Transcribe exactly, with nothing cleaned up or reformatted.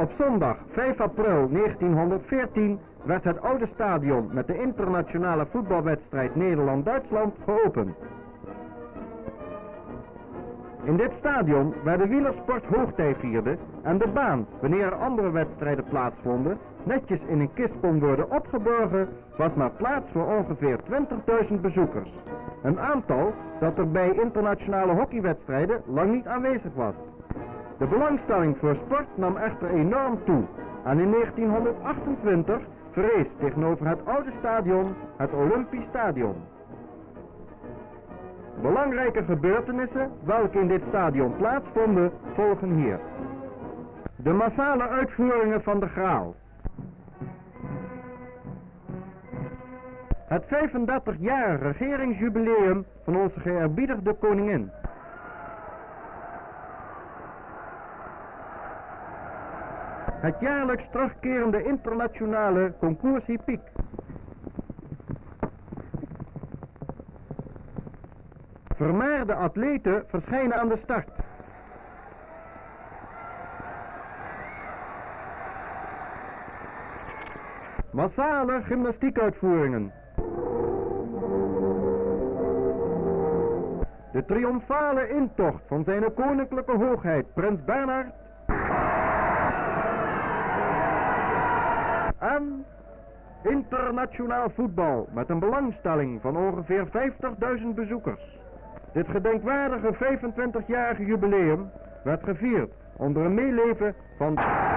Op zondag vijf april negentienhonderdveertien werd het oude stadion met de internationale voetbalwedstrijd Nederland-Duitsland geopend. In dit stadion waar de wielersport hoogtij vierde en de baan, wanneer er andere wedstrijden plaatsvonden, netjes in een kist kon worden opgeborgen, was maar plaats voor ongeveer twintigduizend bezoekers. Een aantal dat er bij internationale hockeywedstrijden lang niet aanwezig was. De belangstelling voor sport nam echter enorm toe en in negentienhonderdachtentwintig verrees tegenover het oude stadion het Olympisch Stadion. Belangrijke gebeurtenissen welke in dit stadion plaatsvonden volgen hier. De massale uitvoeringen van de Graal. Het vijfendertigjarig regeringsjubileum van onze geëerbiedigde koningin. Het jaarlijks terugkerende internationale concours hippiek. Vermaarde atleten verschijnen aan de start. Massale gymnastiekuitvoeringen. De triomfale intocht van zijn koninklijke hoogheid Prins Bernhard. En internationaal voetbal met een belangstelling van ongeveer vijftigduizend bezoekers. Dit gedenkwaardige vijfentwintigjarige jubileum werd gevierd onder een meeleven van